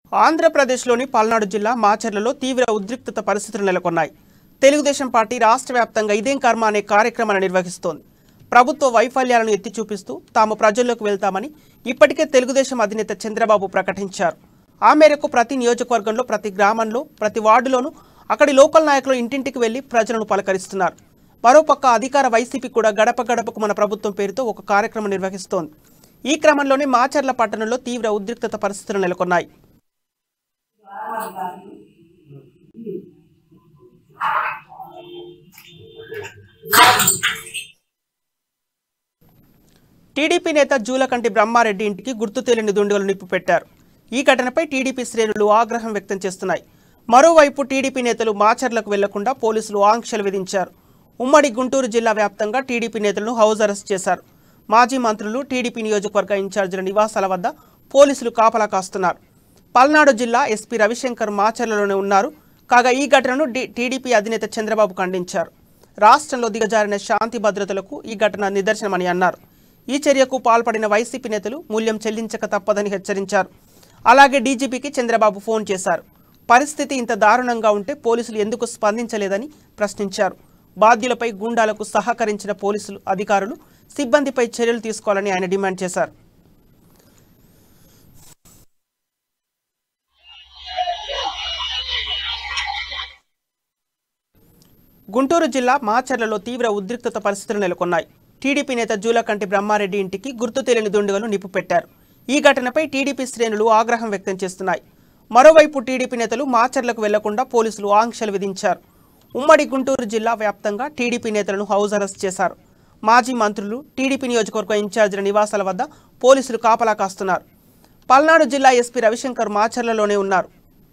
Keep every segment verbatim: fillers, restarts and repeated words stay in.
ఆంధ్రప్రదేశ్లోని పల్నాడు జిల్లా మాచర్లలో తీవ్ర ఉద్రిక్తత పరిస్థితులు నెలకొన్నాయి. తెలుగుదేశం పార్టీ రాష్ట్ర వ్యాప్తంగా ఇదేం కర్మ అనే కార్యక్రమాన్ని నిర్వహిస్తోంది. ప్రభుత్వ వైఫల్యాలను ఎత్తి చూపిస్తూ తాము ప్రజల్లోకి వెళ్తామని ఇప్పటికే తెలుగుదేశం అధినేత చంద్రబాబు ప్రకటించారు. ఆ మేరకు ప్రతి నియోజకవర్గంలో, ప్రతి గ్రామంలో, ప్రతి వార్డులోనూ అక్కడి లోకల్ నాయకులు ఇంటింటికి వెళ్లి ప్రజలను పలకరిస్తున్నారు. మరోపక్క అధికార వైసీపీ కూడా గడప గడపకు మన ప్రభుత్వం పేరుతో ఒక కార్యక్రమం నిర్వహిస్తోంది. ఈ క్రమంలోనే మాచర్ల పట్టణంలో తీవ్ర ఉద్రిక్తత పరిస్థితులు నెలకొన్నాయి. టీడీపీ నేత జూలకంటి బ్రహ్మారెడ్డి ఇంటికి గుర్తు తెలియని దుండగులు నిప్పు పెట్టారు. ఈ ఘటనపై టీడీపీ శ్రేణులు ఆగ్రహం వ్యక్తం చేస్తున్నాయి. మరోవైపు టీడీపీ నేతలు మాచర్లకు వెళ్లకుండా పోలీసులు ఆంక్షలు విధించారు. ఉమ్మడి గుంటూరు జిల్లా వ్యాప్తంగా టీడీపీ నేతలను హౌస్ అరెస్ట్ చేశారు. మాజీ మంత్రులు, టీడీపీ నియోజకవర్గ ఇన్ఛార్జీల నివాసాల వద్ద పోలీసులు కాపలా కాస్తున్నారు. పల్నాడు జిల్లా ఎస్పీ రవిశంకర్ మాచర్లలోనే ఉన్నారు. కాగా ఈ ఘటనను టీడీపీ అధినేత చంద్రబాబు ఖండించారు. రాష్ట్రంలో దిగజారిన శాంతి భద్రతలకు ఈ ఘటన నిదర్శనమని అన్నారు. ఈ చర్యకు పాల్పడిన వైసీపీ నేతలు మూల్యం చెల్లించక తప్పదని హెచ్చరించారు. అలాగే డీజీపీకి చంద్రబాబు ఫోన్ చేశారు. పరిస్థితి ఇంత దారుణంగా ఉంటే పోలీసులు ఎందుకు స్పందించలేదని ప్రశ్నించారు. బాధ్యులపై గూండాలకు సహకరించిన పోలీసులు అధికారులు, సిబ్బందిపై చర్యలు తీసుకోవాలని ఆయన డిమాండ్ చేశారు. గుంటూరు జిల్లా మాచర్లలో తీవ్ర ఉద్రిక్తత పరిస్థితులు నెలకొన్నాయి. టీడీపీ నేత జూలకంటి బ్రహ్మారెడ్డి ఇంటికి గుర్తు తెలియని దుండగులు నిప్పు పెట్టారు. ఈ ఘటనపై టీడీపీ శ్రేణులు ఆగ్రహం వ్యక్తం చేస్తున్నాయి. మరోవైపు టీడీపీ నేతలు మాచర్లకు వెళ్లకుండా పోలీసులు ఆంక్షలు విధించారు. ఉమ్మడి గుంటూరు జిల్లా వ్యాప్తంగా టీడీపీ నేతలను హౌస్ అరెస్ట్ చేశారు. మాజీ మంత్రులు, టీడీపీ నియోజకవర్గ ఇన్ఛార్జీల నివాసాల వద్ద పోలీసులు కాపలా కాస్తున్నారు. పల్నాడు జిల్లా ఎస్పీ రవిశంకర్ మాచర్లలోనే ఉన్నారు.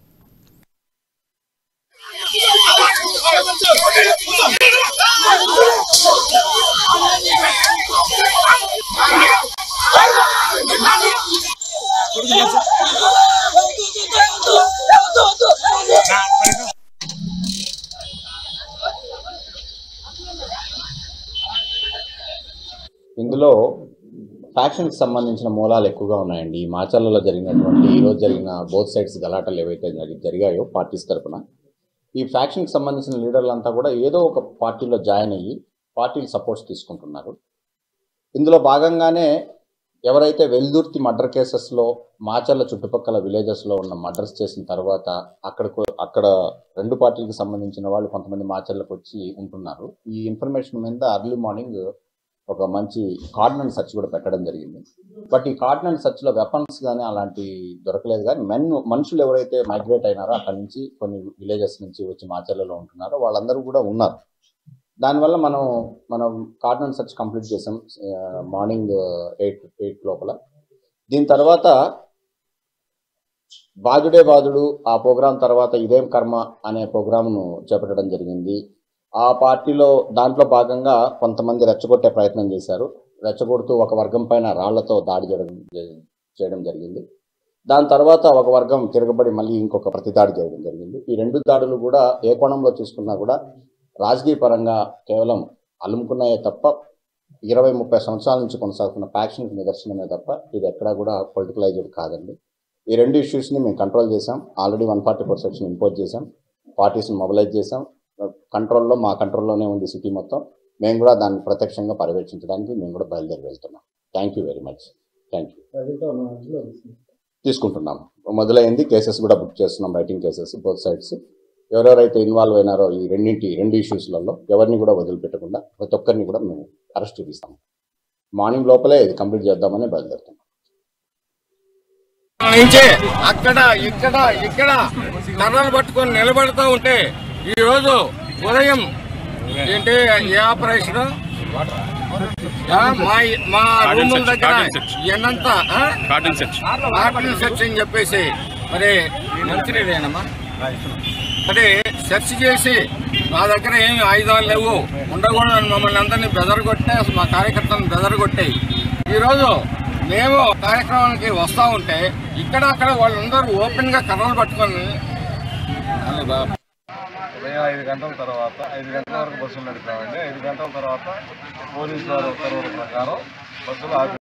ఇందులో ఫ్యాక్షన్కి సంబంధించిన మూలాలు ఎక్కువగా ఉన్నాయండి. ఈ మాచర్లలో జరిగినటువంటి ఈరోజు జరిగిన బోత్ సైడ్స్ గలాటలు ఏవైతే జరిగాయో పార్టీస్ తరఫున, ఈ ఫ్యాక్షన్కి సంబంధించిన లీడర్లంతా కూడా ఏదో ఒక పార్టీలో జాయిన్ అయ్యి పార్టీలు సపోర్ట్స్ తీసుకుంటున్నారు. ఇందులో భాగంగానే ఎవరైతే వెల్దుర్తి మర్డర్ కేసెస్లో మాచర్ల చుట్టుపక్కల విలేజెస్లో ఉన్న మర్డర్స్ చేసిన తర్వాత అక్కడకు అక్కడ రెండు పార్టీలకు సంబంధించిన వాళ్ళు కొంతమంది మాచర్లకు వచ్చి ఉంటున్నారు. ఈ ఇన్ఫర్మేషన్ మీద అర్లీ మార్నింగ్ ఒక మంచి కార్డినెన్స్ సర్చ్ కూడా పెట్టడం జరిగింది. బట్ ఈ కార్డినెన్స్ సర్చ్లో వెపన్స్ కానీ అలాంటి దొరకలేదు. కానీ మెన్ మనుషులు ఎవరైతే మైగ్రేట్ అయినారో అక్కడి నుంచి కొన్ని విలేజెస్ నుంచి వచ్చి మాచర్లలో ఉంటున్నారో వాళ్ళందరూ కూడా ఉన్నారు. దానివల్ల మనం మనం కార్డినెన్స్ సర్చ్ కంప్లీట్ చేసాం మార్నింగ్ ఎయిట్ ఎయిట్ లోపల. దీని తర్వాత బాధుడే బాధుడు ఆ ప్రోగ్రాం తర్వాత ఇదేం కర్మ అనే ప్రోగ్రాంను చేపట్టడం జరిగింది. ఆ పార్టీలో దాంట్లో భాగంగా కొంతమంది రెచ్చగొట్టే ప్రయత్నం చేశారు. రెచ్చగొడుతూ ఒక వర్గం పైన రాళ్లతో దాడి చేయడం చేయడం జరిగింది. దాని తర్వాత ఒక వర్గం తిరగబడి మళ్ళీ ఇంకొక ప్రతిదాడి చేయడం జరిగింది. ఈ రెండు దాడులు కూడా ఏ కోణంలో చూసుకున్నా కూడా రాజకీయ పరంగా కేవలం అలుముకున్నాయే తప్ప ఇరవై ముప్పై సంవత్సరాల నుంచి కొనసాగుతున్న ఫ్యాక్షన్కి నిదర్శనమే తప్ప ఇది ఎక్కడా కూడా పొలిటికలైజ్డ్ కాదండి. ఈ రెండు ఇష్యూస్ని మేము కంట్రోల్ చేసాం. Already one forty four section impose చేసాం. పార్టీస్ని మొబిలైజ్ చేసాం. కంట్రోల్లో మా కంట్రోల్లోనే ఉంది సిటీ మొత్తం. మేము కూడా దాన్ని ప్రత్యక్షంగా పర్యవేక్షించడానికి మేము కూడా బయలుదేరి వెళ్తున్నాం. Thank you very much. Thank you. తీసుకుంటున్నాం. మొదలైంది. కేసెస్ కూడా బుక్ చేస్తున్నాం, రైటింగ్ కేసెస్ బోత్ సైడ్స్. ఎవరెవరైతే ఇన్వాల్వ్ అయినారో ఈ రెండింటి రెండు ఇష్యూస్లలో ఎవరిని కూడా వదిలిపెట్టకుండా ప్రతి ఒక్కరిని కూడా మేము అరెస్ట్ చూపిస్తాం. మార్నింగ్ లోపలే ఇది కంప్లీట్ చేద్దామని బయలుదేరుతున్నాం. అక్కడ ఇక్కడ ఇక్కడ కర్రలు పట్టుకొని నిలబడుతూ ఉంటే ఈ రోజు ఉదయం ఏంటి ఏ ఆపరేషన్ మా మా రూముల దగ్గర ఎన్నంతా కార్టన్ సెర్చ్ అని చెప్పేసి మరి మంచిదేనమ్మా అదే సెర్చ్ చేసి మా దగ్గర ఏమి ఆయుధాలు లేవు ఉండకూడదని మమ్మల్ని అందరినీ బెదరగొట్టే అసలు మా కార్యకర్తలను బెదరగొట్టాయి. ఈరోజు మేము కార్యక్రమానికి వస్తూ ఉంటే ఇక్కడ అక్కడ వాళ్ళందరూ ఓపెన్ గా కర్రలు పట్టుకొని ఉదయం ఐదు గంటల తర్వాత ఐదు గంటల వరకు బస్సులు నడుపుతామండి. ఐదు గంటల తర్వాత పోలీసు వారి ఉత్తర్వుల ప్రకారం బస్సులు